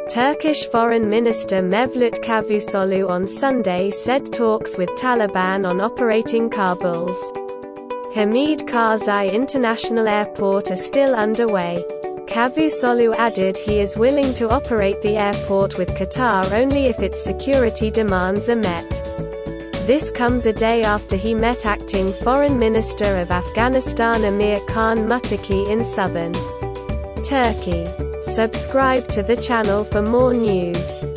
Turkish Foreign Minister Mevlut Cavusoglu on Sunday said talks with Taliban on operating Kabul's Hamid Karzai International Airport are still underway. Cavusoglu added he is willing to operate the airport with Qatar only if its security demands are met. This comes a day after he met acting Foreign Minister of Afghanistan Amir Khan Muttaqi in southern Turkey. Subscribe to the channel for more news.